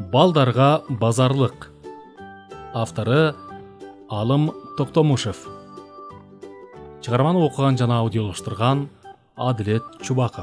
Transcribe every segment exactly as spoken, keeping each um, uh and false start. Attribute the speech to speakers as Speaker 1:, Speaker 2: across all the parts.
Speaker 1: Балдарга базарлык. Авторы Алым Токтомушев. Чыгарманы окуган жана аудиолоштурган Адилет Чубаков.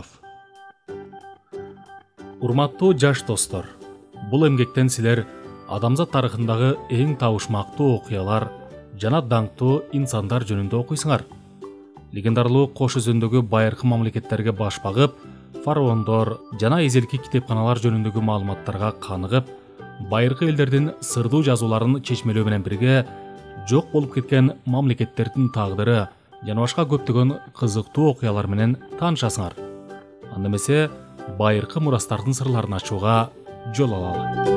Speaker 1: Урматтуу жаш достор, бул эмгектен силер адамзат тарыхындагы эң табышмактуу окуялар жана даңктуу инсандар жөнүндө окуйсуңар. Легендарлуу Кош өзөндөгү байыркы мамлекеттерге баш багып, фараондор жана эзелки китепканалар жөнүндөгү маалыматтарга каныгып, байыркы элдердин сырдуу жазууларын чечмелөө менен бирге жок болуп кеткен мамлекеттердин тагдыры жана башка көптөгөн кызыктуу окуялар менен таанышасыңар. Анда эмесе байыркы мурастардын сырларын ачууга жол алалы.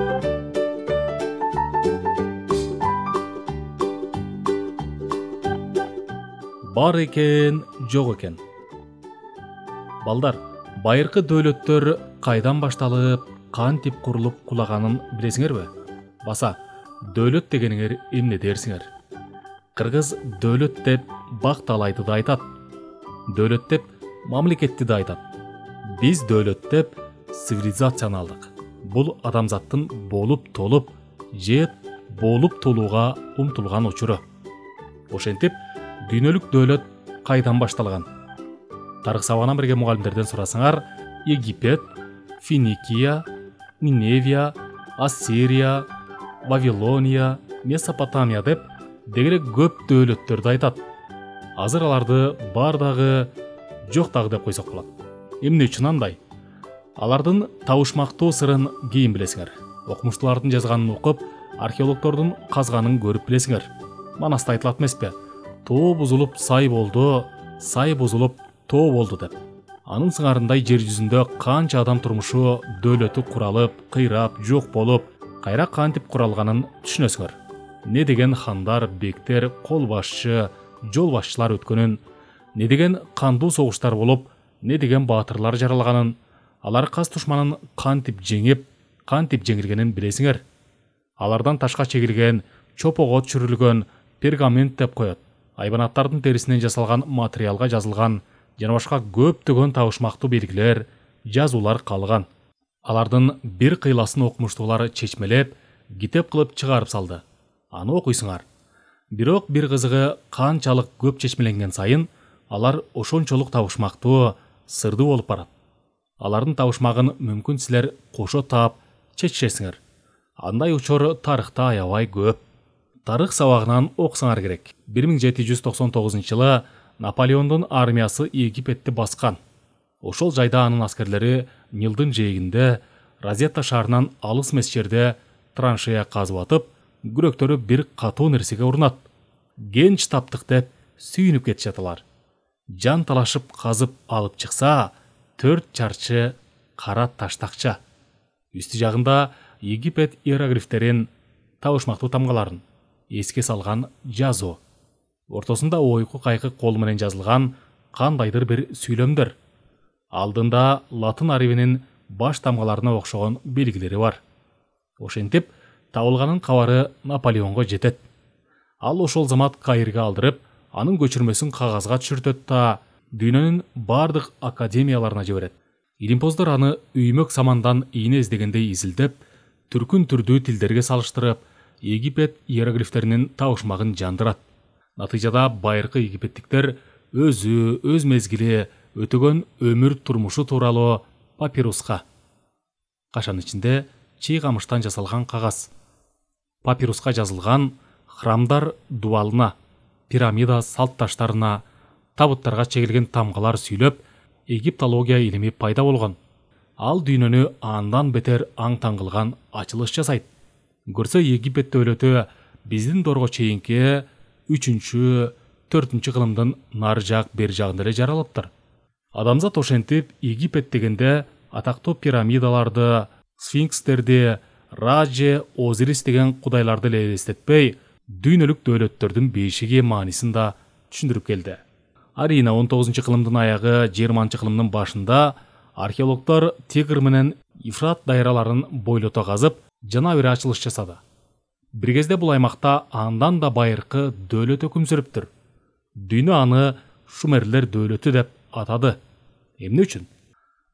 Speaker 1: Бар экен, жок экен. Балдар, байыркы дөөлөттөр кайдан башталып, кантип курулуп кулаганын билесиңерби? Баса, дөөлөт дегениңер эмне дерсиңер? Кыргыз дөөлөт деп бак талайды да айтат. Дөөлөт деп мамлекетти да айтат. Биз дөөлөт деп цивилизацияны алдык. Бул адамзаттын болуп толуп, же болуп толууга умтулган учуру. Ошентип, дүйнөлүк дөөлөт кайдан башталган? Тарых сабагынан бирге мугалимдерден сурасаңар, Египет, Финикия, Ниневия, Ассирия, Вавилония, Месопотамия деп дегеле көп дөөлөттөрдү айтат. Азыр аларды бар дагы, жок дагы деп койсок болот. Эмне үчүн андай? Алардын табышмактуу сырын кийин билесиңер. Окумуштуулардын жазганын окуп, археологдордун казганын көрүп билесиңер. Манаста айтылат эмеспи? Тоо бузулуп сай болду, сай бузулуп тоо болду деп. Анын сыңарындай жер жүзүндө канча адам турмушу дөөлөтү куралып, кыйрап, жок болуп, кайра кантип куралганын түшүнөсүңөр. Не деген хандар, бектер, кол башчы, жол башчылар өткөнүн, не деген кандуу согуштар болуп, не деген баатырлар жаралганын, алар каз душманын кантип жеңип, кантип жеңилгенин билесиңер. Алардан ташка чегилген, чопого түшүрүлгөн пергамент деп коет. Айбанаттардын терисинен жасалган материалга жазылган жана башка көптөгөн табышмактуу белгилер, жазуулар калган. Алардын бир кыйласын окумуштуулар чечмелеп, китеп кылып чыгарып салды. Аны окуйсуңар. Бирок бир кызыгы, канчалык көп чечмеленген сайын, алар ошончолук табышмактуу, сырдуу болуп барат. Алардын табышмагын мүмкүн силер кошо таап чечишесиңер. Андай учур тарыхта аябай көп. Тарых сабагынан окусаңар керек. бир миң жети жүз токсон тогузунчу жылы Наполеондун армиясы Египетти баскан. Ошол жайда анын аскерлери Нилдин жээгинде Розетта шаарынан алыс эмес жерде траншея казып атып, күрөктөрү бир катуу нерсеге урунат. Генч таптык деп сүйүнүп кетишет алар. Жан талашып казып алып чыкса, төрт чарчы кара таштакча. Үстү жагында Египет иероглифтерин, табышмактуу тамгаларын эске салган жазуу. Ортосунда ойку кайкы кол менен жазылган кандайдыр бир сүйлөмдөр. Алдында латын арабинин баш тамгаларына окшогон белгилери бар. Ошентип, табылганын кабары Наполеонго жетет. Ал ошол замат Каирге алдырып, анын көчүрмөсүн кагазга түшүртөт да дүйнөнүн бардык академияларына жиберет. Илимпоздор аны үймөк самандан ийне издегендей изилдеп, түркүн түрдүү тилдерге салыштырып, Египет иероглифтеринин табышмагын жандырат. Натыйжада байыркы египеттиктер өзү, өз мезгили, өтөгөн өмүр турмушу тууралуу папируска, кашан ичинде чий камыштан жасалган кагаз, папируска жазылган храмдар дубалына, пирамида салт таштарына, табыттарга чегилген тамгалар сүйлөп, египтология илими пайда болгон. Ал дүйнөнү андан бетер аң-таң кылган ачылыш жасайт. Көрсө Египет дөөлөтү биздин дорго чейинки үчүнчү, төртүнчү кылымдын нары жак, бери жагында эле жаралыптыр. Адамзат ошентип Египет дегенде атактуу пирамидаларды, сфинкстерди, Ра же Озирис деген кудайларды эле элестетпей, дүйнөлүк дөөлөттөрдүн бейшиги маанисин да түшүндүрүп келди. Арийна он тогузунчу кылымдын аягы, жыйырманчы кылымдын башында археологдор Тигр менен Ифрат дайраларын бойлото казып, жана бир ачылыш жасады. Бир кезде бул аймакта андан да байыркы дөөлөт өкүм сүрүптүр. Дүйнө аны Шумерлер дөөлөтү деп атады. Эмне үчүн?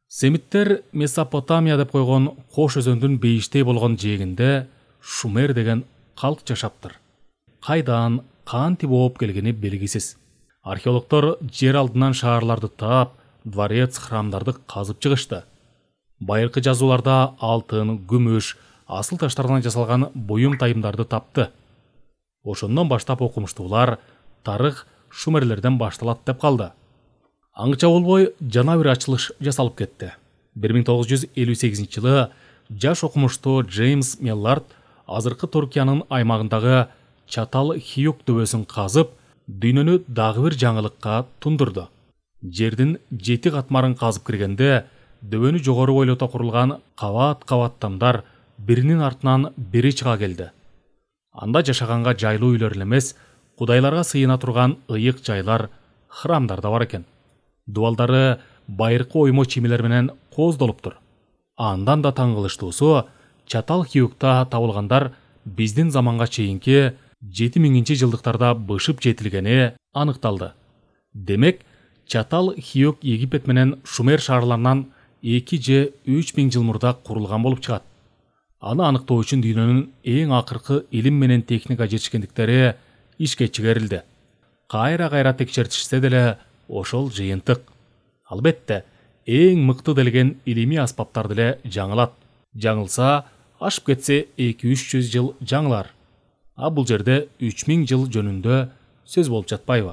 Speaker 1: Семиттер Месопотамия деп койгон кош өзөндүн бейиштей болгон жээгинде Шумер деген калк жашаптыр. Кайдан, кантип болуп келгени белгисиз. Археологдор жер алдынан шаарларды таап, дворец, храмдарды казып чыгышты. Байыркы жазууларда алтын, күмүш, асыл таштардан жасалган буюм тайымдарды тапты. Ошондон баштап окумуштуулар тарых шумерлерден башталат деп калды. Аңча болбой жана бир ачылыш жасалып кетти. бир миң тогуз жүз элүү сегизинчи жылы жаш окумуштуу Джеймс Меллард азыркы Туркиянын аймагындагы Чатал Хиюк дөбөсүн казып, дүйнөнү дагы бир жаңылыкка тундурду. Жердин жети катмарын казып киргенде, дөбөнү жогору бойлото курулган кабат-кабат тамдар биринин артынан бири чыга келди. Анда жашаганга жайлуу үйлөр эле эмес, кудайларга сыйына турган ыйык жайлар, храмдар да бар экен. Дубалдары байыркы оймо чимелер менен кооздолуптур. Андан да таң кылыштуусу, Чатал Хиюкта табылгандар биздин заманга чейинки жети миңинчи жылдыктарда бышып жетилгени аныкталды. Демек, Чатал Хиюк Египет менен Шумер шаарларынан эки же үч миң жыл мурда курулган болуп чыгат. Аны аныктоо үчүн дүйнөнүн эң акыркы илим менен техника жетишкендиктери ишке чыгарылды. Кайра-кайра текшертишсе деле ошол жыйынтык. Албетте, эң мыкты делген илимий аспаптарды эле жаңылат. Жаңылса, ашып кетсе эки үч жүз жыл жаңылар. А бул жерде үч миң жыл жөнүндө сөз болуп жатпайбы?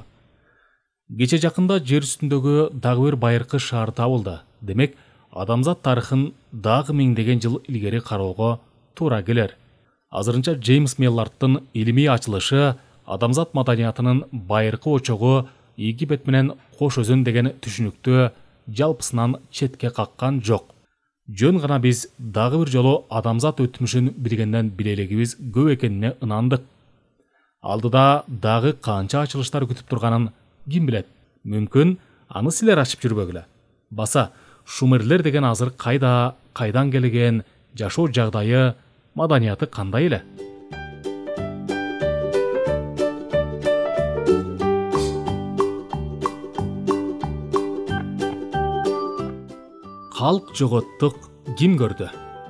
Speaker 1: Кече жакында жер үстүндөгү дагы бир байыркы шаар табылды. Демек, адамзат тарыхын дагы миңдеген жыл илгери кароого туура келер. Азырынча Джеймс Меллардтын илимий ачылышы адамзат маданиятынын байыркы очогу Египет менен Кош өзөн деген түшүнүктү жалпысынан четке каккан жок. Жөн гана биз дагы бир жолу адамзат өтмүшүн билгенден билелигибиз көп экенине ынандык. Алдыда дагы канча ачылыштар күтүп турганын ким билет? Мүмкүн аны силер ачып жүрбөгүлө. Баса, Шумерлер деген азыр кайда, кайдан келген, жашоо жагдайы, маданияты кандай эле? Калк жоготтук ким көрдү?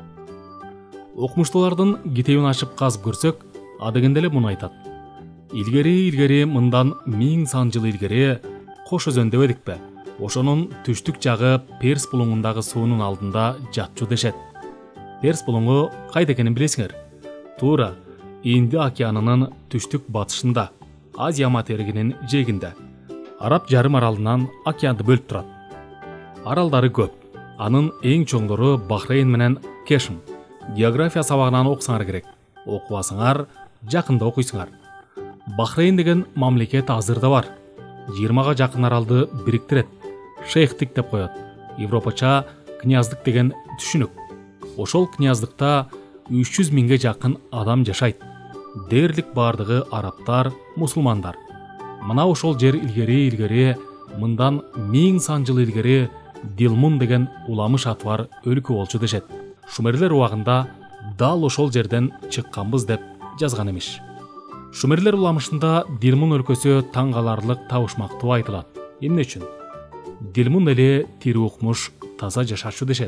Speaker 1: Окумуштуулардын китебин ачып казып көрсөк, адегенде эле муну айтат. Илгери-илгери мындан миң сан жыл илгери Кош өзөн дебедикпи? Ошонун түштүк жагы Перс булуңундагы суунун алдында жатчу дешет. Перс булуңу кайда экенин билесиңер? Туура, Инди океанынын түштүк батышында, Азия материгинин жээгинде. Араб жарым аралынан океанды бөлүп турат. Аралдары көп. Анын эң чоңдору Бахрейн менен Кешм. География сабагынан окусаңар керек. Окубасаңар, жакында окуйсуңар. Бахрейн деген мамлекет азырда бар. жыйырмага жакын аралды бириктирет. Шейхтик деп коет. Европача князьдык деген түшүнүк. Ошол князьдыкта үч жүз миңге жакын адам жашайт. Дээрлик бардыгы арабтар, мусулмандар. Мына ошол жер илгери-илгери, мындан миң сан жыл илгери Дилмун деген уламыш аты бар өлкө болчу дешет. Шумерлер убагында дал ошол жерден чыкканбыз деп жазган эмиш. Шумерлер уламышында Дилмун өлкөсү таң каларлык табышмактуу айтылат. Эмне үчүн? Дилмун эли тири укмуш, таза жашачу дешет.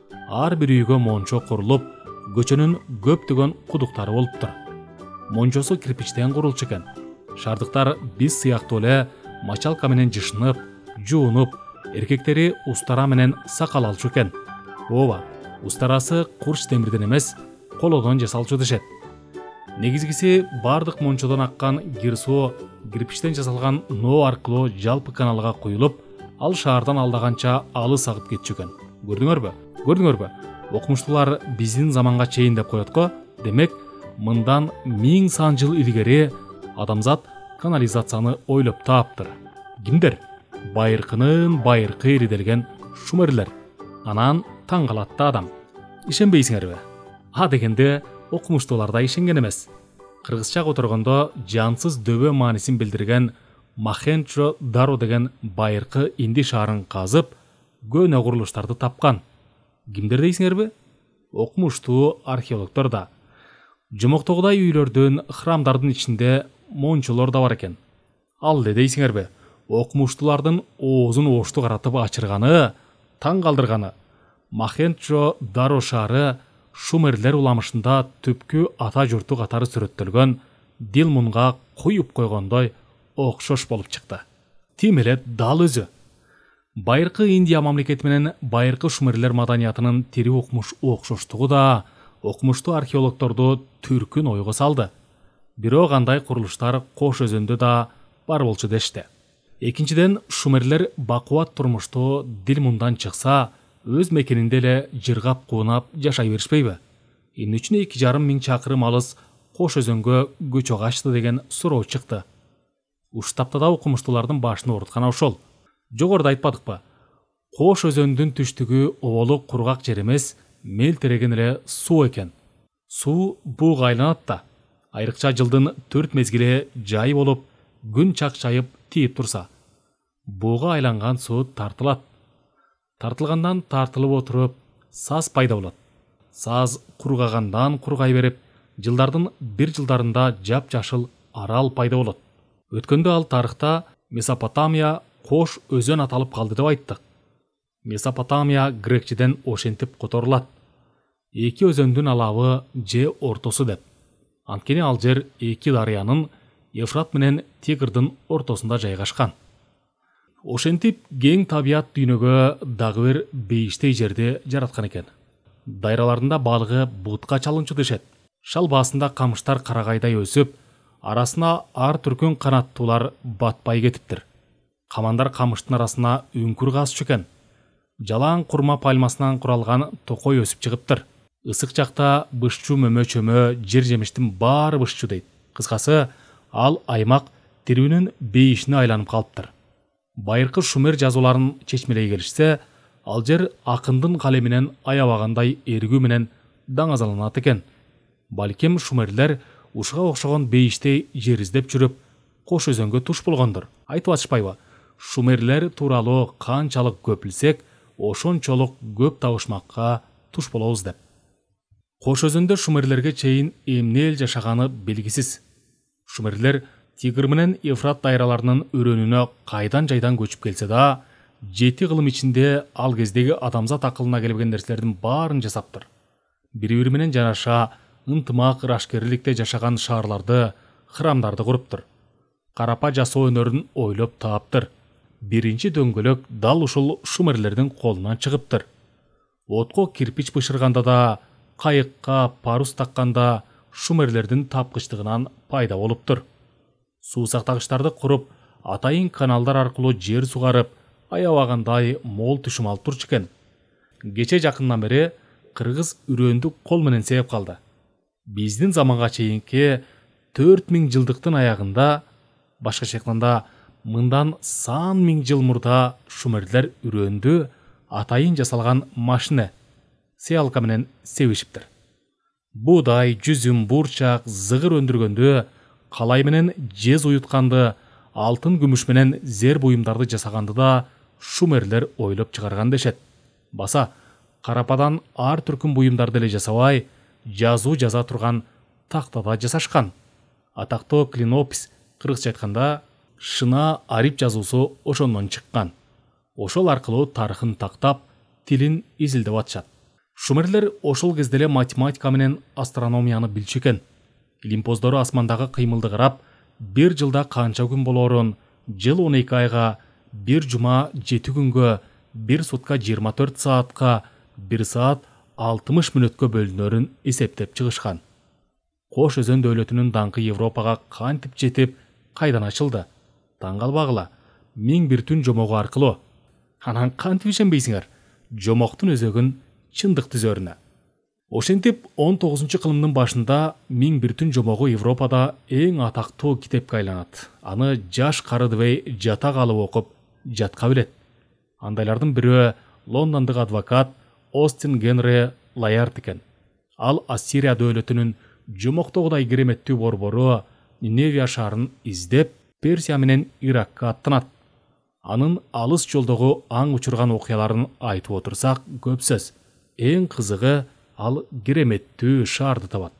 Speaker 1: Ар бир үйгө мончо курулуп, көчөнүн көптөгөн кудуктары болуптур. Мончосу кирпичтен курулчу экен. Шардыктар биз сыяктуу эле мачалка менен жышынып, жуунуп, эркектери устара менен сакал алчу экен. Ооба, устарасы курч темирден эмес, колодон жасалчу дешет. Негизгиси бардык мончодон аккан кир суу кирпичтен жасалган ноо аркылуу жалпы каналга куюлуп, ал шаардан алдаганча алыс агып кетчү экен. Көрдүңөрбү? Көрдүңөрбү? Окумуштуулар биздин заманга чейин деп коет го. Демек, мындан миң сан жыл илгери адамзат канализацияны ойлоп тааптыр. Кимдер? Байыркынын байыркы ириделген шумерлер. Анан таң калатты адам. Ишенбейсиңерби? А дегенде окумуштуулар да ишенген эмес. Кыргызча которгондо жансыз дөбө маанисин билдирген Мохенджо Даро деген байыркы инди шаарын казып, көөнө курулуштарды тапкан. Кимдер дейсиңерби? Окумуштуу археологдор да. Жомоктогудай үйлөрдүн, храмдардын ичинде мончолор да бар экен. Ал эле дейсиңерби? Окумуштуулардын оозун ошту каратып ачырганы, таң калдырганы Мохенджо Даро шаары шумерлер уламышында түпкү ата журту катары сүрөттөлгөн дил мунга куюп койгондой окшош болуп чыкты. Тим эле дал өзү. Байыркы Индия мамлекети менен байыркы шумерлер маданиятынын тири укмуш окшоштугу да окумуштуу археологторду түркүн ойго салды. Бирок андай курулуштар Кош өзөндө да бар болчу дешти. Экинчиден, шумерлер бакубат турмуштуу дил мундан чыкса, өз мекенинде эле жыргап куунап жашай беришпейби? Эмне үчүн эки жарым миң чакырым алыс Кош өзөнгө көчө качты деген суроо чыкты. Уштаптада окумуштуулардын башын ооруткан ошол. Жогоруда айтпадыкпы? Кош өзөндүн түштүгү оболук кургак жер эмес, мел тереген эле суу экен. Суу буга айланат да. Айрыкча жылдын төрт мезгили жай болуп, күн чакчайып тийип турса, буга айланган суу тартылат. Тартылгандан тартылып отуруп, саз пайда болот. Саз кургагандан кургай берип, жылдардын бир жылдарында жап-жашыл арал пайда болот. Өткөндө ал тарыхта Месопотамия Кош өзөн аталып калды деп айттык. Месопотамия грекчеден ошентип которулат. Эки өзөндүн алабы же ортосу деп. Анткени ал жер эки дарыянын Евфрат менен Тигрдин ортосунда жайгашкан. Ошентип кең табият дүйнөгө дагы бир бейиштей жерди жараткан экен. Дайраларында балыгы бутка чалынчу дешет. Шал баасында камыштар карагайдай өсүп, арасына ар түркүн канаттуулар батпай кетиптир. Камандар камыштын арасына үңкүр казчу экен. Жалаң курма пальмасынан куралган токой өсүп чыгыптыр. Ысык жакта бышчу мөмө-чөмө, жер жемиштин баары бышчу дейт. Кыскасы, ал аймак тирүүнүн бейишине айланып калыптыр. Байыркы шумер жазууларын чечмелей келишсе, ал жер акындын калеминен аябагандай эргүү менен даңазаланат экен. Балким шумерлер ушуга окшогон бейиштей жер издеп жүрүп, Кош өзөнгө туш болгондур. Айтып атышпайбы? Шумерлер тууралуу канчалык көп билсек, ошончолук көп табышмакка туш болобуз деп. Кош өзөндө шумерлерге чейин эмне эл жашаганы белгисиз. Шумерлер Тигр менен Евфрат дайраларынын өрөөнүнө кайдан жайдан көчүп келсе да, жети кылым ичинде ал кездеги адамзат акылына келбеген нерселердин баарын жасаптыр. Бири-бири менен жараша ынтымак ырашкерликте жашаган шаарларды, храмдарды куруптур. Карапа жасоо өнөрүн ойлоп тааптыр. Биринчи дөңгөлөк дал ушул шумерлердин колунан чыгыптыр. Отко кирпич бышырганда да, кайыкка парус такканда шумерлердин тапкычтыгынан пайда болуптур. Суу сактагычтарды куруп, атайын каналдар аркылуу жер сугарып, аябагандай мол түшүм алып турчу экен. Кече жакындан бери кыргыз үрөндү кол менен сээп калды. Биздин заманга чейинки төрт миң жылдыктын аягында, башкача айтканда, мындан сан миң жыл мурда шумерлер үрөндү атайын жасалган машина сеалка менен себишиптир. Буудай, жүзүм, бурчак, зыгыр өндүргөндө, калай менен жез уютканды, алтын күмүш менен зер буюмдарды жасаганды да шумерлер ойлоп чыгарган дешет. Баса, карападан ар түркүн буюмдарды эле жасабай, жазуу жаза турган тактада жасашкан. Атактуу клинопис, кыргызча айтканда, шына арип жазуусу ошондон чыккан. Ошол аркылуу тарыхын тактап, тилин изилдеп атышат. Шумерлер ошол кезде эле математика менен астрономияны билчү экен. Илимпоздору асмандагы кыймылды карап, бир жылда канча күн болоорун, жыл он эки айга, бир жума жети күнгө, бир сутка жыйырма төрт саатка, бир саат алтымыш мүнөткө бөлүнөрүн эсептеп чыгышкан. Кош өзөн дөөлөтүнүн даңкы Европага кантип жетип, кайдан ачылды? Таң калбагыла, миң бир түн жомогу аркылуу. Анан кантип ишенбейсиңер? Жомоктун өзөгүн чындык түзөрүнө. Ошентип он тогузунчу кылымдын башында миң бир түн жомогу Европада эң атактуу китепке айланат. Аны жаш кары дебей жата калып окуп, жатка билет. Андайлардын бирөө Лондондук адвокат Остин Генри Лаярд экен. Ал Ассирия дөөлөтүнүн жомоктогудай кереметтүү борбору Ниневия шаарын издеп, Персия менен Иракка аттанат. Анын алыс жолдогу аң учурган окуяларын айтып отурсак көп сөз. Эң кызыгы, ал кереметтүү шаарды табат.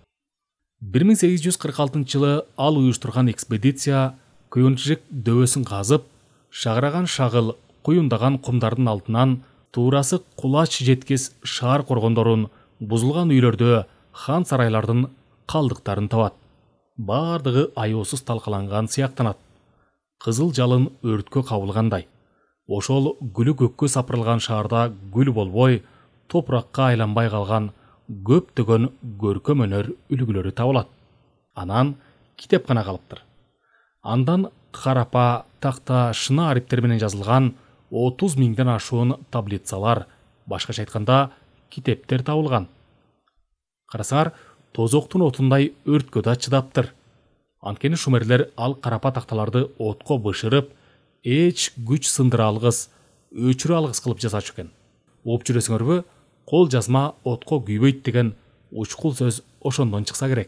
Speaker 1: бир миң сегиз жүз кырк алтынчы жылы ал уюштурган экспедиция Куюнчжик дөбөсүн казып, шагыраган шагыл, куюндаган кумдардын алдынан туурасы кулач жеткес шаар коргондорун, бузулган үйлөрдө хан сарайлардын калдыктарын табат. Бардыгы аяосуз талкаланган сыяктанат. Кызыл жалын өрткө кабылгандай. Ошол гүлү көккө сапырылган шаарда гүл болбой, топуракка айланбай калган көптөгөн көркөм өнөр үлгүлөрү табылат. Анан китепкана калыптыр. Андан карапа, такта, шыны ариптер менен жазылган отуз миңден ашуун таблицалар, башкача айтканда китептер табылган. Карасаңар, тозоктун отундай өрткө да чыдаптыр. Анткени шумерлер ал карапа такталарды отко бышырып, эч күч сындыра алгыс, өчүрө алгыс кылып жасачу экен. Угуп жүрөсүңөрбү, кол жазма отко күйбөйт деген учкул сөз ошондон чыкса керек.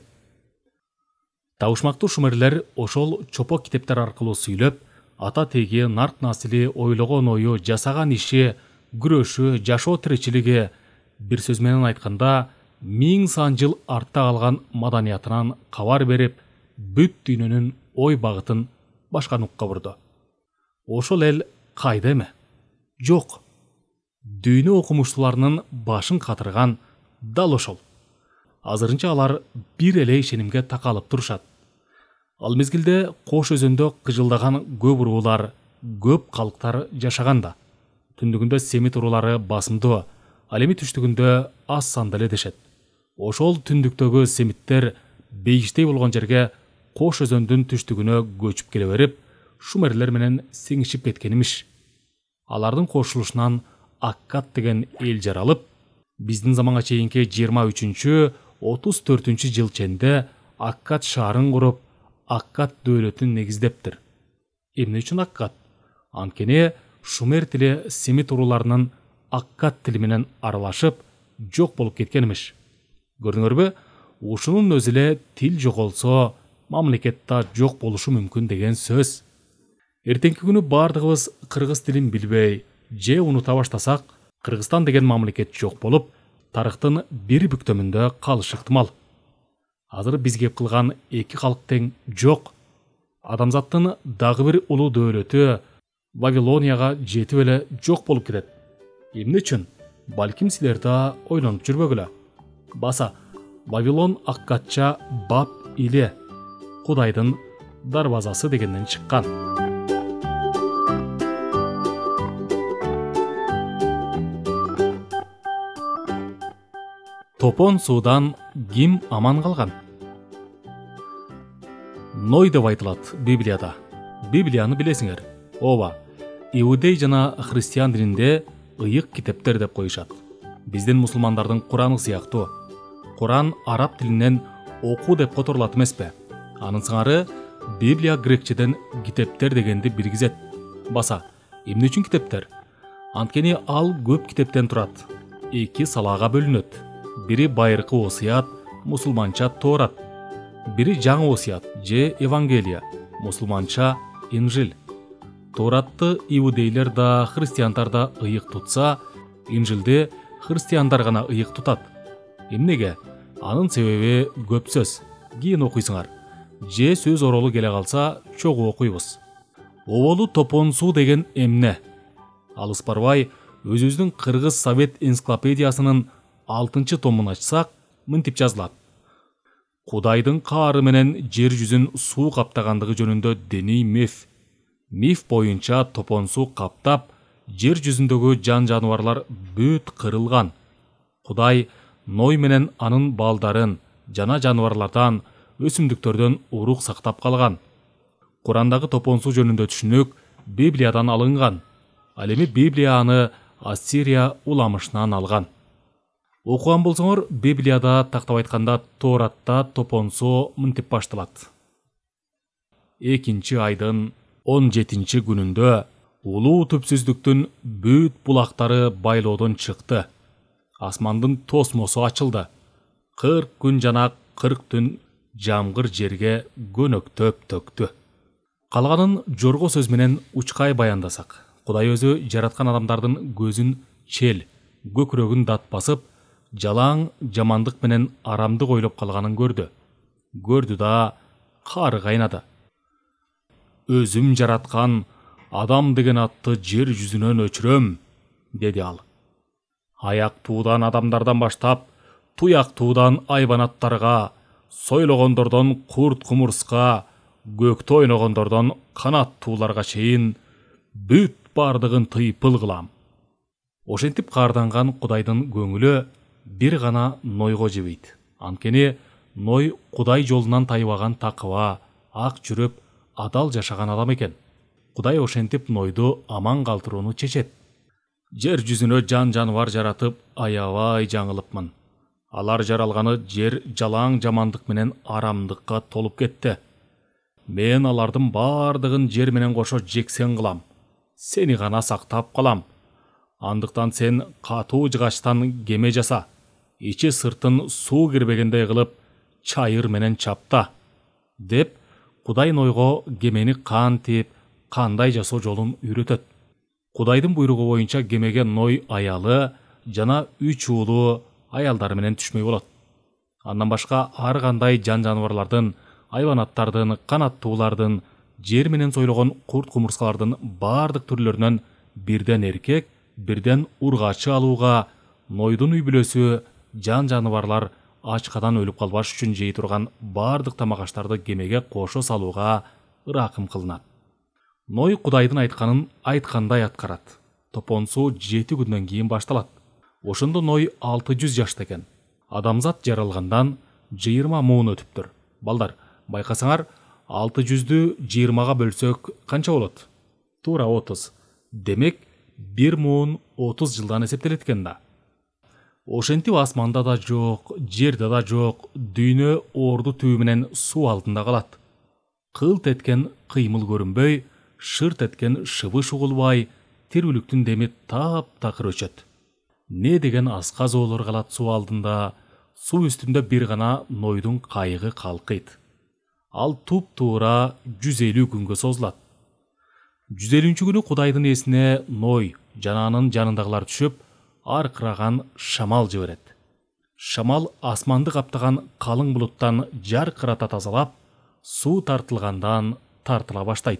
Speaker 1: Табышмактуу шумерлер ошол чопо китептер аркылуу сүйлөп, ата теги, нарт насили, ойлогон ою, жасаган иши, күрөшү, жашоо тиричилиги, бир сөз менен айтканда, миң сан жыл артта калган маданиятынан кабар берип, бүт дүйнөнүн ой багытын башка нукка бурду. Ошол эл кайда эме? Жок. Дүйнө окумуштууларынын башын катырган дал ошол. Азырынча алар бир эле ишенимге такалып турушат. Ал мезгилде Кош өзөндө кыжылдаган көп уруулар, көп калктар жашаганда. Түндүгүндө семит уруулары басымдуу, ал эми түштүгүндө аз санда эле дешет. Ошол түндүктөгү семиттер бейиштей болгон жерге Кош өзөндүн түштүгүнө көчүп келе берип, шумерлер менен сиңишип кеткенимиш. Алардын кошулушунан Аккат деген эл жаралып, биздин заманга чейинки жыйырма үчүнчү отуз төртүнчү жыл ченде Аккат шаарын куруп, Аккат дөөлөтүн негиздептир. Эмне үчүн Аккат? Анткени шумер тили семит урууларынын Аккат тили менен аралашып, жок болуп кеткенимиш. Көрдүңөрбү? Ушунун өзү эле тил жоголсо, мамлекетта жок болушу мүмкүн деген сөз. Эртеңки күнү бардыгыбыз кыргыз тилин билбей, же унута баштасак, Кыргызстан деген мамлекет жок болуп, тарыхтын бир бүктөмүндө калышы ыктымал. Азыр биз кеп кылган эки калк тең жок. Адамзаттын дагы бир улуу дөөлөтү Вавилонияга жетип эле жок болуп кетет. Эмне үчүн? Балким силер да ойлонуп жүрбөгүлө. Баса, Вавилон Аккатча Баб иле, Кудайдын дарбазасы дегенден чыккан. Топон суудан ким аман калган? Ной деп айтылат Библияда. Библияны билесиңер. Ооба, иудей жана христиан дининде ыйык китептер деп коюшат. Биздин мусулмандардын Кураны сыяктуу. Куран араб тилинен окуу деп которулат эмеспи? Анын сыңары Библия грекчеден китептер дегенди биргизет. Баса, эмне үчүн китептер? Анткени ал көп китептен турат. Эки салаага бөлүнөт. Бири байыркы осуят, мусулманча Торат. Бири жаңы осуят же Евангелия, мусулманча Инжил. Торатты иудейлер да, христиандар да ыйык тутса, Инжилди христиандар гана ыйык тутат. Эмнеге? Анын себеби көп сөз. Кийин окуйсуңар. Же сөз оролу келе калса, чогуу окуйбуз. Оболу топон суу деген эмне? Алыс барбай, өзүбүздүн Кыргыз Совет энциклопедиясынын алтынчы томун ачсак, мынтип жазылат. Кудайдын каары менен жер жүзүн суу каптагандыгы жөнүндө диний миф. Миф боюнча топон суу каптап, жер жүзүндөгү жан жаныбарлар бүт кырылган. Кудай Ной менен анын балдарын жана жаныбарлардан, өсүмдүктөрдөн урук сактап калган. Курандагы топон суу жөнүндө түшүнүк Библиядан алынган. Ал эми Библия аны Ассирия уламышынан алган. Окуган болсоңор, Библияда тактап айтканда Торатта топон суу мынтип башталат. Экинчи айдын он жетинчи күнүндө улуу түпсүздүктүн бүт булактары байлоодон чыкты. Асмандын тосмосу ачылды. Кырк күн жана кырк түн жамгыр жерге көнөктөп төктү. Калганын жорго сөз менен учкай баяндасак, Кудай өзү жараткан адамдардын көзүн чел, көкүрөгүн дат басып, жалаң жамандык менен арамдык ойлоп калганын көрдү. Көрдү да каары кайнады. Өзүм жараткан адам деген атты жер жүзүнөн өчүрөм, деди ал. аяк туудан адамдардан баштап туяк туудан айбанаттарга, сойлогондордон курт кумурска, көктө ойногондордон канаттууларга чейин бүт бардыгын тыйпыл кылам. Ошентип каарданган Кудайдын көңүлү бир гана Нойго жебейт. Анткени Ной Кудай жолунан тайбаган такыба, ак жүрүп, адал жашаган адам экен. Кудай ошентип Нойду аман калтырууну чечет. Жер жүзүнө жан жаныбар жаратып, аябай жаңылыпмын. Алар жаралганы жер жалаң жамандык менен арамдыкка толуп кетти. Мен алардын бардыгын жер менен кошо жексен кылам. Сени гана сактап калам. Андыктан сен катуу жыгачтан кеме жаса. Ичи сыртын суу кирбегендей кылып, чайыр менен чапта. Деп Кудай Нойго кемени кантип, кандай жасоо жолун үйрөтөт. Кудайдын буйругу боюнча кемеге Ной аялы жана үч уулу аялдары менен түшмөй болот. Андан башка ар кандай жан жаныбарлардын, айбанаттардын, канаттуулардын, жер менен сойлогон курт кумурскалардын бардык түрлөрүнөн бирден эркек, бирден ургачы алууга, Нойдун үй бүлөсү, жан жаныбарлар ачкадан өлүп калбаш үчүн жей турган бардык тамак аштарды кемеге кошо салууга ыракым кылынат. Ной Кудайдын айтканын айткандай аткарат. Топон суу жети күндөн кийин башталат. Ошондо Ной алты жүз жашта экен. Адамзат жаралгандан жыйырма муун өтүптүр. Балдар, байкасаңар, алты жүздү жыйырмага бөлсөк канча болот? Туура отуз. Демек, бир муун отуз жылдан эсептелет экен да. Ошентип асманда да жок, жерде да жок, дүйнө орду түбү менен суу алдында калат. Кылт эткен кыймыл көрүнбөй, шырт эткен шыбыш угулбай, тирүүлүктүн деми таптакыр өчөт. Не деген аска зоолор калат суу алдында, суу үстүндө бир гана Нойдун кайыгы калкыйт. Ал туп-туура жүз элүү күнгө созулат. жүз элүүнчү күнү Кудайдын эсине Ной жана анын жанындагылар түшүп, аркыраган шамал жиберет. Шамал асманды каптаган калың булуттан жаркырата тазалап, суу тартылгандан тартыла баштайт.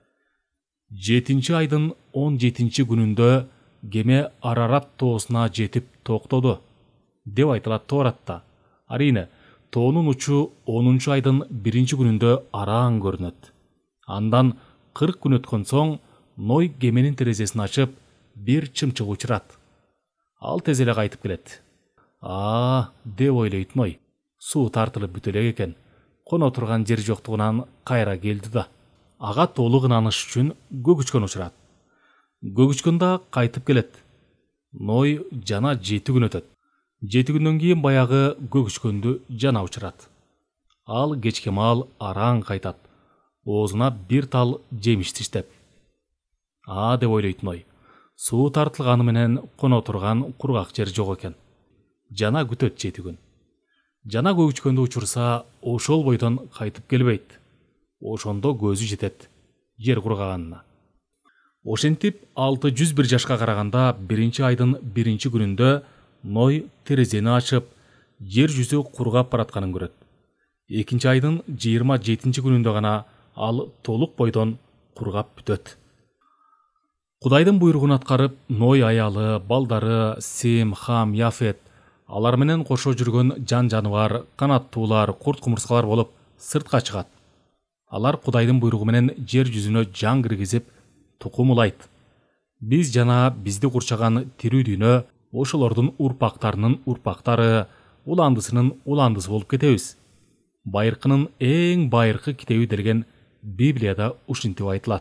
Speaker 1: Жетинчи айдын он жетинчи күнүндө кеме Арарат тоосуна жетип токтоду, деп айтылат Торатта. Арине, тоонун учу онунчу айдын биринчи күнүндө араң көрүнөт. Андан кырк күн өткөн соң Ной кеменин терезесин ачып, бир чымчык учурат. Ал тез эле кайтып келет. А, деп ойлойт Ной. Суу тартылып бүтө элек экен. Коно турган жер жоктугунан кайра келди да. Ага толук ынаныш үчүн көгүчкөн учурат. Көгүчкөн да кайтып келет. Ной жана жети күн өтөт. Жети күндөн кийин баягы көгүчкөндү жана учурат. Ал кечке маал араң кайтат. Оозуна бир тал жемиш тиштеп. А, деп ойлойт Ной. Суу тартылганы менен коно турган кургак жер жок экен. Жана күтөт жети күн. Жана көгүчкөндү учурса, ошол бойдон кайтып келбейт. Ошондо көзү жетет жер кургаганына. Ошентип алты жүз бир жашка караганда биринчи айдын биринчи күнүндө Ной терезени ачып, жер жүзү кургап баратканын көрөт. Экинчи айдын жыйырма жетинчи күнүндө гана ал толук бойдон кургап бүтөт. Кудайдын буйругун аткарып, Ной аялы, балдары, Сем, Хам, Яфет, алар менен кошо жүргөн жан жаныбар, канаттуулар, курт кумурскалар болуп сыртка чыгат. Алар Кудайдын буйругу менен жер жүзүнө жан киргизип, тукум улайт. Биз жана бизди курчаган тирүү дүйнө ошолордун урпактарынын урпактары, уландысынын уландысы болуп кетебиз. Байыркынын эң байыркы китеби делген Библияда ушинтип айтылат.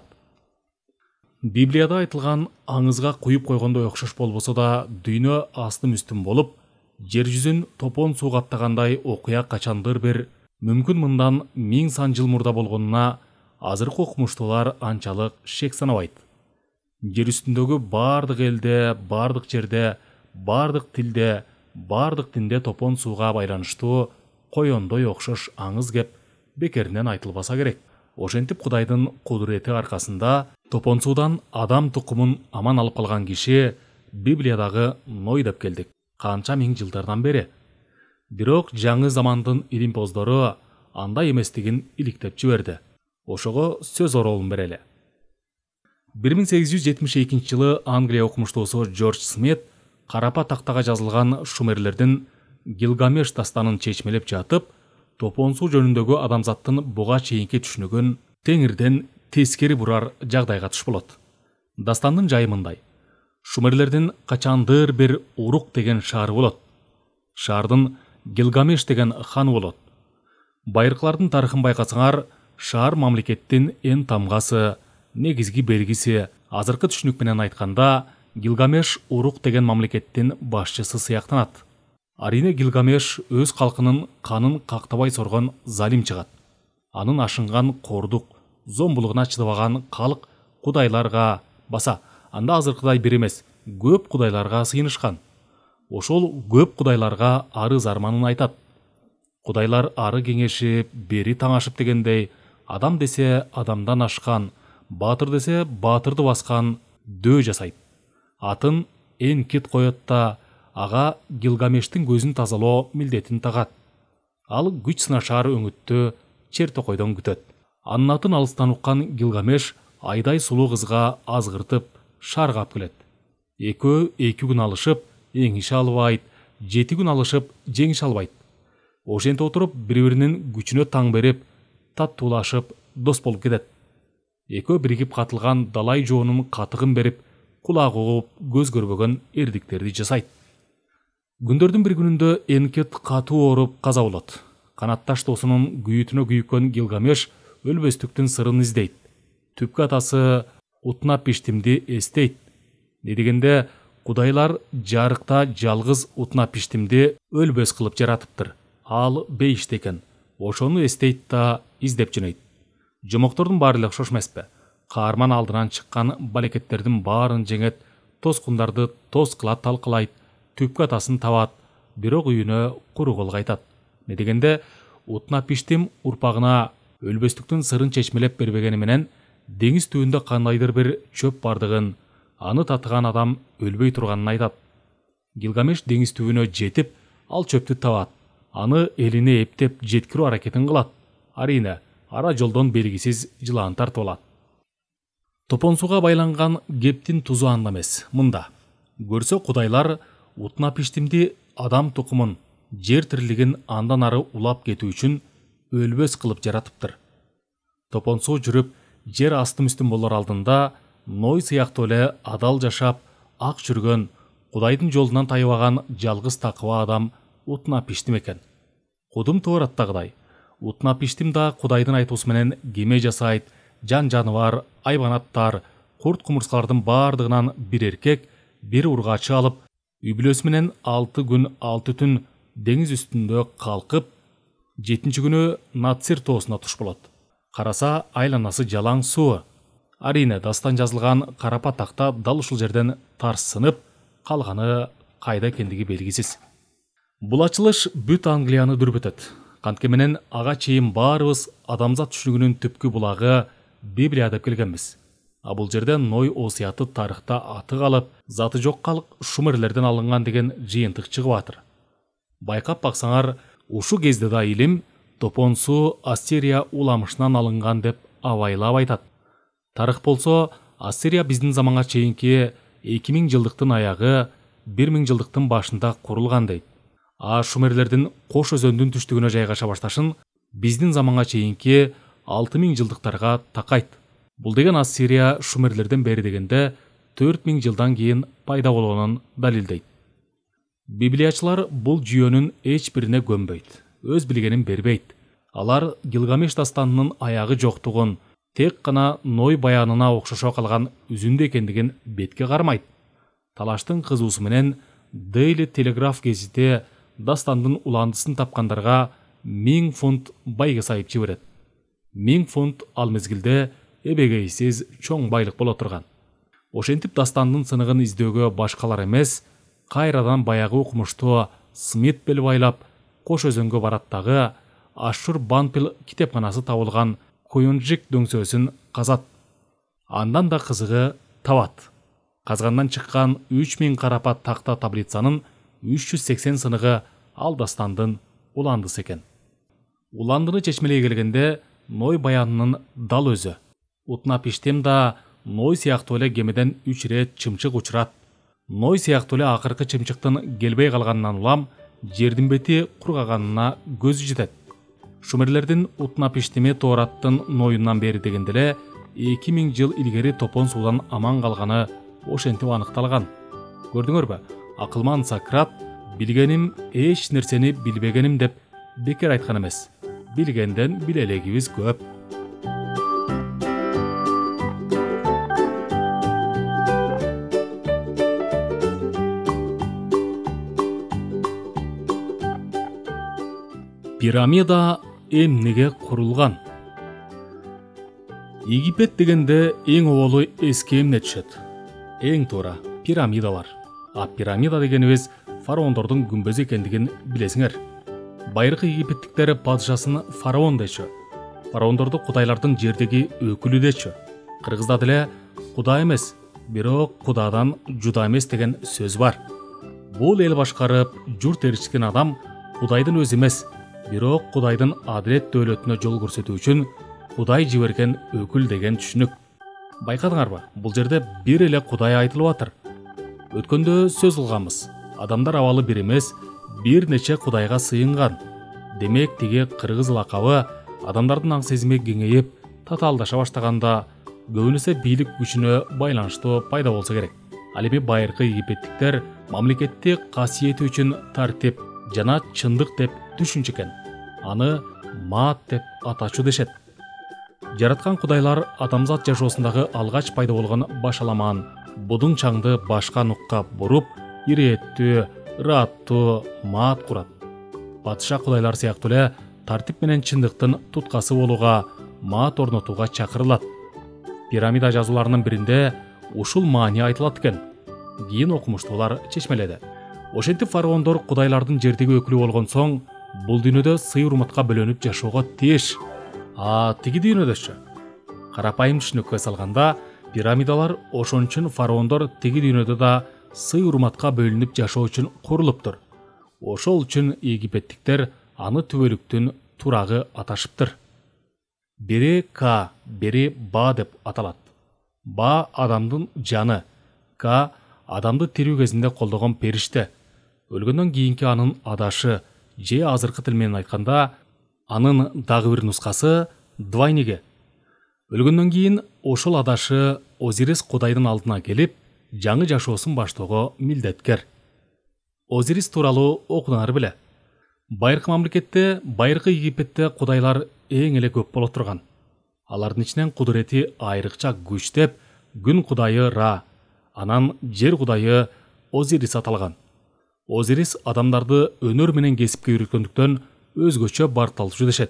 Speaker 1: Библияда айтылган аңызга куюп койгондой окшош болбосо да, дүйнө астым үстүм болуп, жер жүзүн топон суу каптагандай окуя качандыр бир, мүмкүн мындан миң сан жыл мурда болгонуна азыркы окумуштуулар анчалык шек санабайт. Жер үстүндөгү бардык элде, бардык жерде, бардык тилде, бардык динде топон сууга байланыштуу коёндой окшош аңыз кеп бекеринен айтылбаса керек. Ошентип Кудайдын кудурети аркасында топон суудан адам тукумун аман алып калган киши Библиядагы Ной деп келдик. Канча миң жылдардан бери. Бирок жаңы замандын илимпоздору андай эместигин иликтеп жиберди. Ошого сөз ороолун берели. бир миң сегиз жүз жетимиш экинчи жылы Англия окумуштуусу Джордж Смит карапа тактага жазылган шумерлердин Гилгамеш дастанын чечмелеп жатып, топонсуу жөнүндөгү адамзаттын буга чейинки түшүнүгүн теңирден тескери бурар жагдайга туш болот. Дастандын жайы мындай: шумерлердин качандыр бир Урук деген шаары болот. Шаардын Гилгамеш деген ханы болот. Байыркылардын тарыхын байкасаңар, шаар мамлекеттин эң тамгасы, негизги белгиси. Азыркы түшүнүк менен айтканда, Гилгамеш Урук деген мамлекеттин башчысы сыяктанат. Арине Гилгамеш өз калкынын канын кактабай соргон залим чыгат. Анын ашынган кордук, зомбулугуна чыдабаган калк кудайларга, баса анда азыркыдай бир эмес, көп кудайларга сыйынышкан. Ошол көп кудайларга арыз арманын айтат. Кудайлар ары кеңешип, бери таңашып дегендей, адам десе адамдан ашкан, баатыр десе баатырды баскан дөө жасайт. Атын Энкит коет да ага Гилгамештин көзүн тазалоо милдетин тагат. Ал күч сынашар өңүттү чертокойдон күтөт. Анын атын алыстан уккан Гилгамеш айдай сулуу кызга азгыртып шаргап келет. Экөө эки күн алышып эңише албайт, жети күн алышып жеңише албайт. Ошентип отуруп бири-биринин күчүнө таң берип, таттуулашып дос болуп кетет. Экөө биригип катылган далай жоонун катыгын берип, кулак угуп, көз көрбөгөн эрдиктерди жасайт. Күндөрдүн бир күнүндө Энкит катуу ооруп каза болот. Канатташ досунун күйүтүнө күйүккөн Гилгамеш өлбөстүктүн сырын издейт. Түпкү атасы Утнапиштимди эстейт. Не дегенде, кудайлар жарыкта жалгыз Утнапиштимди өлбөс кылып жаратыптыр. Ал бейиште экен. Ошону эстейт да издеп жөнөйт. Жомоктордун баары эле окшош эмеспи? Каарман алдынан чыккан балекеттердин баарын жеңет, тоскундарды тоз кылат, талкалайт, түпкү атасын табат, бирок үйүнө куру кол кайтат. Не дегенде, Утнапиштим урпагына өлбөстүктүн сырын чечмелеп бербегени менен деңиз түбүндө кандайдыр бир чөп бардыгын, аны татыган адам өлбөй турганын айтат. Гилгамеш деңиз түбүнө жетип, ал чөптү табат. Аны элине эптеп жеткирүү аракетин кылат. Арине, ара жолдон белгисиз жылаан тартып алат. Топонсууга байланган кептин тузу анда эмес, мында. Көрсө кудайлар Утнапиштимди адам тукумун, жер тирлигин андан ары улап кетүү үчүн өлбөс кылып жаратыптыр. Топонсуу жүрүп, жер астым үстүн болор алдында Ной сыяктуу эле адал жашап, ак жүргөн, Кудайдын жолунан тайбаган жалгыз такыба адам Утнапиштим экен. Кудум туураттагыдай, Утнапиштим да Кудайдын айтуусу менен кеме жасайт, жан жаныбар, айбанаттар, курт кумурскалардын баардыгынан бир эркек, бир ургачы алып, үй бүлөсү менен алты күн алты түн деңиз үстүндө калкып, жетинчи күнү Нацир тоосуна туш болот. Караса айланасы жалаң суу. Арине дастан жазылган карапа такта дал ушул жерден тарс сынып, калганы кайда экендиги белгисиз. Бул ачылыш бүт Англияны дүрбөтөт. Кантке менен ага чейин баарыбыз адамзат түшүнүгүнүн түпкү булагы Библия деп келгенбиз. А бул жерде Ной осуяты тарыхта аты калып, заты жок калк шумерлерден алынган деген жыйынтык чыгып атыр. Байкап баксаңар, ушу кезде да илим Топонсуу Ассирия уламышынан алынган деп абайлап айтат. Тарых болсо, Ассирия биздин заманга чейинки эки миң жылдыктын аягы, бир миң жылдыктын башында курулган дейт. А шумерлердин Кош өзөндүн түштүгүнө жайгаша башташын биздин заманга чейинки алты миң жылдыктарга такайт. Бул деген Ассирия шумерлерден бери дегенде төрт миң жылдан кийин пайда болгонун далилдейт. Библиячылар бул жүйөнүн эч бирине көнбөйт, өз билгенин бербейт. Алар Гилгамеш дастанынын аягы жоктугун, тек гана Ной баянына окшошо калган үзүндү экендигин бетке кармайт. Талаштын кызуусу менен Daily Telegraph гезити дастандын уландысын тапкандарга миң фунт байга сайып жиберет. Миң фунт ал мезгилде эбегейсиз чоң байлык боло турган. Ошентип дастандын сыныгын издөөгө башкалар эмес, кайрадан баягы окумуштуу Смит бел байлап, Кош өзөнгө барат дагы Ашшур Банпил китепканасы табылган Куюнджик дөңсөөсүн казат. Андан да кызыгы табат. Казгандан чыккан үч миң карапа такта таблицанын үч жүз сексен сыныгы ал дастандын уландысы экен. Уландыны чечмелей келгенде Ной баянынын дал өзү. Утнапиштим да Ной сыяктуу эле кемеден үч ирет чымчык учурат. Ной сыяктуу эле акыркы чымчыктын келбей калганынан улам жердин бети кургаганына көзү жетет. Шумерлердин Утнапиштиме Тоораттын Нойунан бери дегенде эле эки миң жыл илгери топон суудан аман калганы ошентип аныкталган. Көрдүңөрбү? Акылман Сократ билгеним эч нерсени билбегеним деп бекер айткан эмес. Билгенден билелегибиз көп. Пирамида эмнеге курулган? Египет дегенде эң оболу эске эмне түшөт? Эң туура пирамидалар. А пирамида дегенибиз фараондордун күмбөзү экендигин билесиңер. Байыркы египеттиктер падышасын фараон дечү. Фараондорду кудайлардын жердеги өкүлү дечү. Кыргызда деле куда эмес, бирок кудадан жуда эмес деген сөз бар. Бул эл башкарып, журт эричкен адам кудайдын өзү эмес, бирок кудайдын адилет дөөлөтүнө жол көрсөтүү үчүн кудай жиберген өкүл деген түшүнүк. Байкадыңарбы? Бул жерде бир эле кудай айтылып атыр. Өткөндө сөз кылганбыз. Адамдар абалы бир эмес, бир нече кудайга сыйынган. Демек, тиги кыргыз лакабы адамдардын аң сезими кеңейип, татаалдаша баштаганда көбүнесе бийлик күчүнө байланыштуу пайда болсо керек. Ал эми байыркы египеттиктер мамлекетти касиети үчүн тартип жана чындык деп түшүнчү экен. Аны маат деп атачу дешет. Жараткан кудайлар адамзат жашоосундагы алгач пайда болгон башаламан будун чаңды башка нукка буруп, ирээттүү, ырааттуу маат курат. Батыша кудайлар сыяктуу эле тартип менен чындыктын туткасы болууга, маат орнотууга чакырылат. Пирамида жазууларынын биринде ушул маани айтылат экен. Кийин окумуштуулар чечмеледи. Ошентип фараондор кудайлардын жердеги өкүлү болгон соң, бул дүйнөдө сый урматка бөлөнүп жашоого тийиш. А тиги дүйнөдөчү? Карапайым түшүнүккө салганда, пирамидалар ошон үчүн фараондор тиги дүйнөдө да сый урматка бөлүнүп жашоо үчүн курулуптур. Ошол үчүн египеттиктер аны түбөлүктүн турагы аташыптыр. Бири Ка, бири Ба деп аталат. Ба адамдын жаны, Ка адамды тирүү кезинде колдогон периште. Өлгөндөн кийинки анын адашы, же азыркы тил менен айтканда, анын дагы бир нускасы двойниги. Өлгөндөн кийин ошол адашы Озирис кудайдын алдына келип, жаңы жашоосун баштоого милдеткер. Озирис тууралуу окудуңар беле. Байыркы мамлекетте, байыркы Египетте кудайлар эң эле көп боло турган. Алардын ичинен кудурети айрыкча күчтеп, күн кудайы Ра, анан жер кудайы Озирис аталган. Озирис адамдарды өнөр менен кесипке үйрөткөндүктөн өзгөчө барталчу дешет.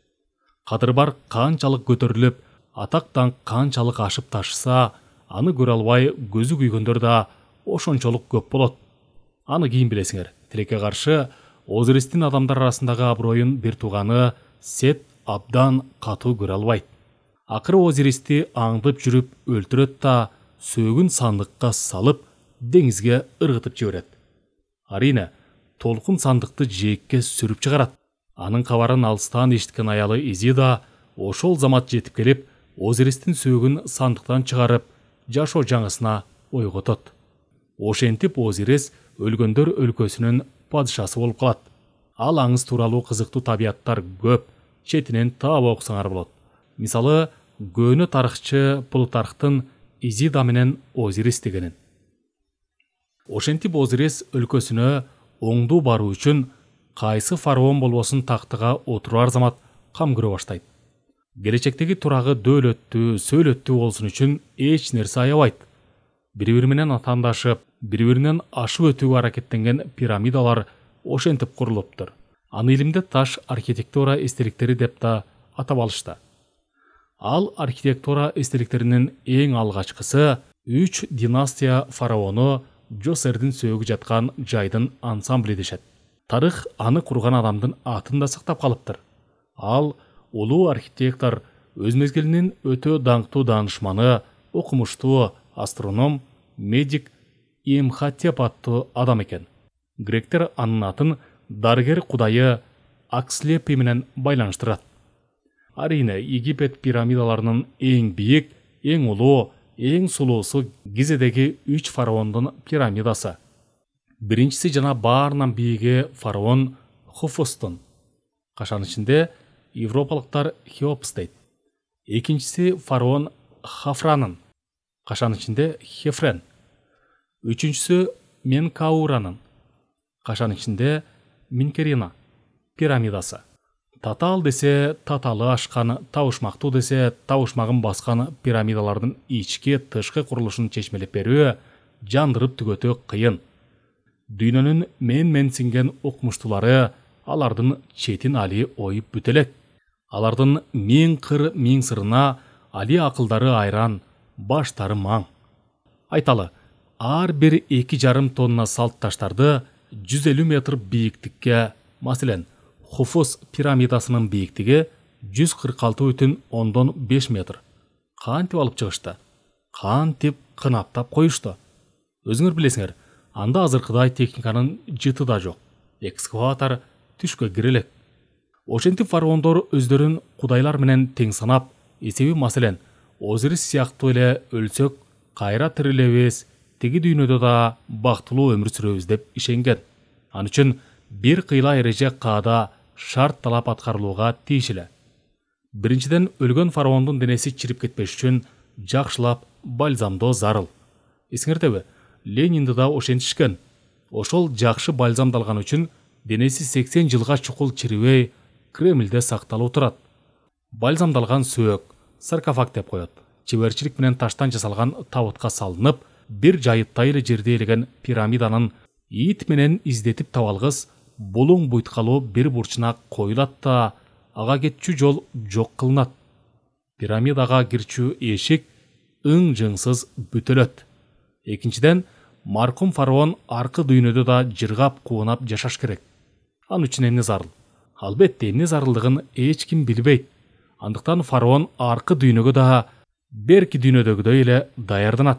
Speaker 1: Кадыр бар канчалык көтөрүлүп, атак даңк канчалык ашып ташыса, аны көрө албай көзү күйгөндөр да ошончолук көп болот. Аны кийин билесиңер. Тилекке каршы Озиристин адамдар арасындагы аброюн бир тууганы Сет абдан катуу көрө албайт. Акыры Озиристи аңдып жүрүп өлтүрөт да сөөгүн сандыкка салып деңизге ыргытып жиберет. Арине, толкун сандыкты жээкке сүрүп чыгарат. Анын кабарын алыстан эшиткен аялы Изида ошол замат жетип келип, Озиристин сөөгүн сандыктан чыгарып, жашоо жаңысына ойготот. Ошентип Озирис өлгөндөр өлкөсүнүн падышасы болуп калат. Ал аңыз тууралуу кызыктуу табияттар көп, четинен таап окусаңар болот. Мисалы, көөнө тарыхчы Плутархтын Изида менен Озирис дегенин. Ошентип Озирис өлкөсүнө оңдуу баруу үчүн кайсы фараон болбосун тактыга отурар замат кам көрө баштайт. Келечектеги турагы дөөлөттүү, сөөлөттүү болсун үчүн эч нерсе аябайт. Бири-бири менен атаандашып, бири-биринен ашып өтүүгө аракеттенген пирамидалар ошентип курулуптур. Аны илимде таш архитектура эстеликтери деп да атап алышты. Ал архитектура эстеликтеринин эң алгачкысы үч династия фараону Жосердин сөөгү жаткан жайдын ансамбли дешет. Тарых аны курган адамдын атын да сактап калыптыр. Ал улуу архитектор, өз мезгилинин өтө даңктуу даанышманы, окумуштуу астроном, медик Имхотеп аттуу адам экен. Гректер анын атын дарыгер кудайы Акслепи менен байланыштырат. Арине, Египет пирамидаларынын эң бийик, эң улуу, эң сулуусу Гизедеги үч фараондун пирамидасы. Биринчиси жана баарынан бийиги фараон Хуфустун. Кашан ичинде европалыктар Хеопс дейт. Экинчиси фараон Хафранын. Кашан ичинде Хефрен. Үчүнчүсү Менкауранын. Кашан ичинде Минкерина пирамидасы. Татал десе таталы ашкан, табышмактуу десе табышмагын баскан пирамидалардын ички тышкы курулушун чечмелеп берүү, жандырып түгөтүү кыйын. Дүйнөнүн мен-менсинген укмуштуулары алардын четин али оюп бүтелек. Алардын миң кыр миң сырына али акылдары айран, баштары маң. Айталы, ар бир эки жарым тонна салт таштарды жүз элүү метр бийиктикке, маселен, Хуфус пирамидасынын бийиктиги жүз кырк алты бүтүн ондон беш метр. Кантип алып чыгышты? Кантип кынаптап коюшту? Өзүңөр билесиңер, анда азыркыдай техниканын жыты да жок. Экскаватор түшкө кирелек. Ошентип фараондор өздөрүн кудайлар менен тең санап, эсеби маселен, Озирис сыяктуу эле өлсөк, кайра тирилебиз, тиги дүйнөдө да бактылуу өмүр сүрөбүз деп ишенген. Ал үчүн бир кыйла эреже каада шарт талап аткарылууга тийишле. Биринчиден, өлгөн фараондун денеси чирип кетпеш үчүн жакшылап бальзамдоо зарыл. Эсиңердеби, Ленинди да ошентишкен. Ошол жакшы бальзамдалган үчүн денеси сексен жылга чукул чирибей Кремльде сакталып турат. Бальзамдалган сөөк, саркофаг деп коет. Чеберчилик менен таштан жасалган табытка салынып, бир жайыттай эле жерде элеген пирамиданын ит менен издетип табалгыс булуң буйткалуу бир бурчуна коюлат да, ага кетчү жол жок кылынат. Пирамидага кирчү эшик ың-жыңсыз бүтөлөт. Экинчиден, маркум фараон аркы дүйнөдө да жыргап куунап жашаш керек. Ал үчүн эмне зарыл? Албетте, эмне зарылдыгын эч ким билбейт. Андыктан фараон аркы дүйнөгө да берки дүйнөдөгүдөй эле даярданат.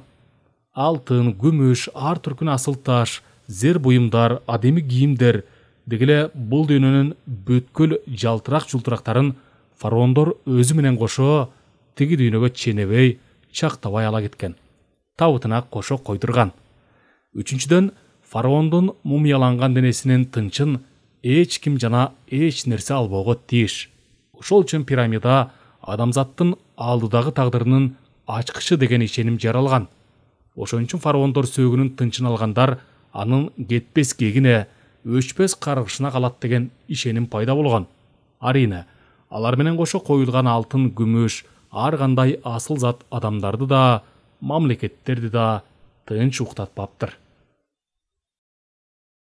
Speaker 1: Алтын, күмүш, ар түркүн асыл таш, зер буюмдар, адеми кийимдер дегеле бул дүйнөнүн бүткүл жалтырак жултурактарын фараондор өзү менен кошо тиги дүйнөгө ченебей, чактабай ала кеткен. Табытына кошо койдурган. Үчүнчүдөн, фараондун мумияланган денесинин тынчын эч ким жана эч нерсе албоого тийиш. Ошол үчүн пирамида адамзаттын алдыдагы тагдырынын ачкычы деген ишеним жаралган. Ошон үчүн фараондор сөөгүнүн тынчын алгандар анын кетпес кегине, өчпес каргышына калат деген ишеним пайда болгон. Арийне, алар менен кошо коюлган алтын, күмүш, ар кандай асыл зат адамдарды да, мамлекеттерди да тынч уктатпаптыр.